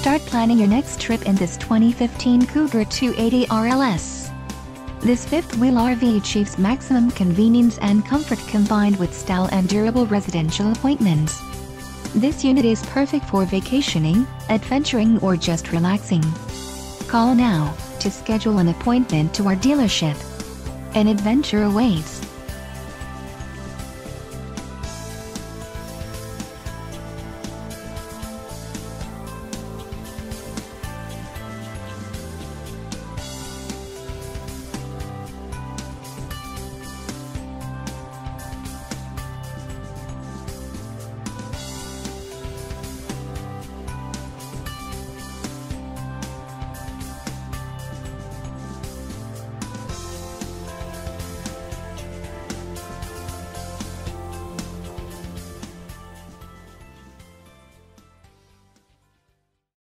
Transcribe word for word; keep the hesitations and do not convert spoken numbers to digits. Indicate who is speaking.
Speaker 1: Start planning your next trip in this twenty fifteen Cougar two eighty R L S. This fifth-wheel R V achieves maximum convenience and comfort combined with style and durable residential appointments. This unit is perfect for vacationing, adventuring or just relaxing. Call now to schedule an appointment to our dealership. An adventure awaits.